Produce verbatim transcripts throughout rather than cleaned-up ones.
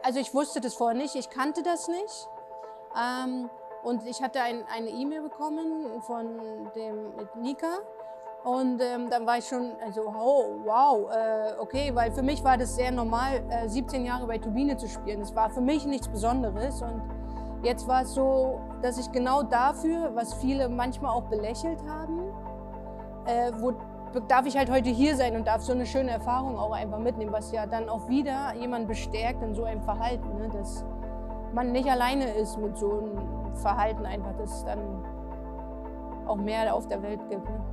Also ich wusste das vorher nicht, ich kannte das nicht. Ähm, und ich hatte ein, eine E-Mail bekommen von dem mit Nika. Und ähm, dann war ich schon, also oh, wow, äh, okay, weil für mich war das sehr normal, äh, siebzehn Jahre bei Turbine zu spielen. Das war für mich nichts Besonderes. Und jetzt war es so, dass ich genau dafür, was viele manchmal auch belächelt haben, äh, wo darf ich halt heute hier sein und darf so eine schöne Erfahrung auch einfach mitnehmen, was ja dann auch wieder jemand bestärkt in so einem Verhalten, ne? Dass man nicht alleine ist mit so einem Verhalten einfach, dass es dann auch mehr auf der Welt gibt. Ne?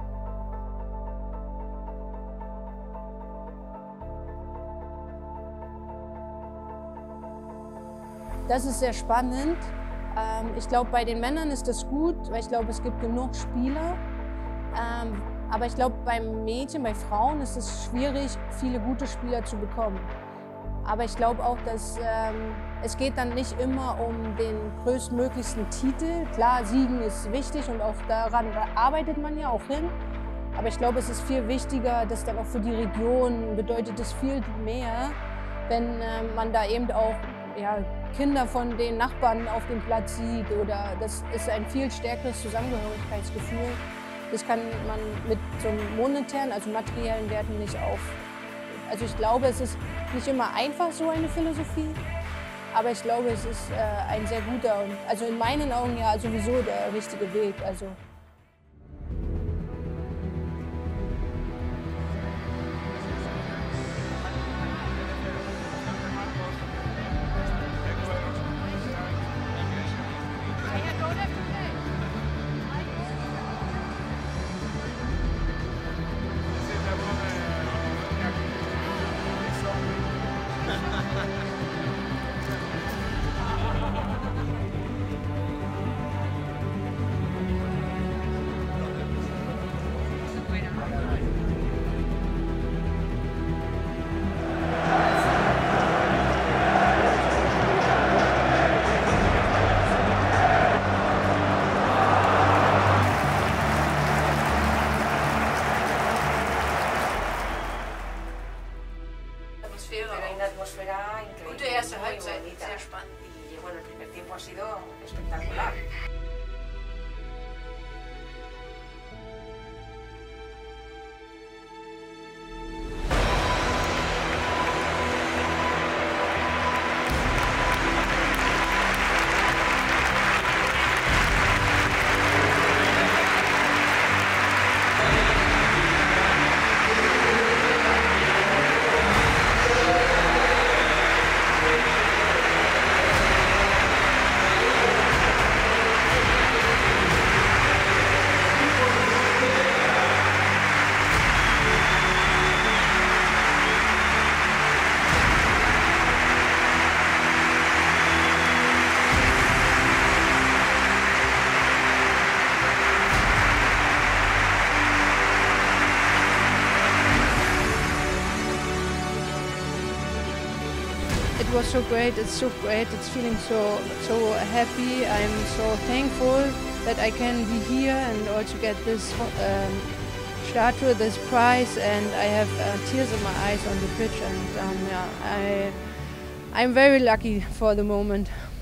Das ist sehr spannend. Ähm, ich glaube, bei den Männern ist das gut, weil ich glaube, es gibt genug Spieler. Ähm, aber ich glaube, beim Mädchen, bei Frauen ist es schwierig, viele gute Spieler zu bekommen. Aber ich glaube auch, dass ähm, es geht dann nicht immer um den größtmöglichsten Titel. Klar, Siegen ist wichtig und auch daran arbeitet man ja auch hin. Aber ich glaube, es ist viel wichtiger, dass dann auch für die Region bedeutet es viel mehr, wenn äh, man da eben auch ja, Kinder von den Nachbarn auf dem Platz sieht. Oder das ist ein viel stärkeres Zusammengehörigkeitsgefühl. Das kann man mit so monetären, also materiellen Werten nicht auf. Also ich glaube, es ist nicht immer einfach so eine Philosophie, aber ich glaube, es ist äh, ein sehr guter und also in meinen Augen ja sowieso der richtige Weg. Also Pero hay una atmósfera increíble. Gute erste muy Halbzeit, bonita. sehr spannend. Y bueno, el primer tiempo ha sido espectacular. it was so great, it's so great, it's feeling so, so happy. I'm so thankful that I can be here and also get this um, statue, this prize, and I have uh, tears in my eyes on the pitch, and um, yeah, I, I'm very lucky for the moment.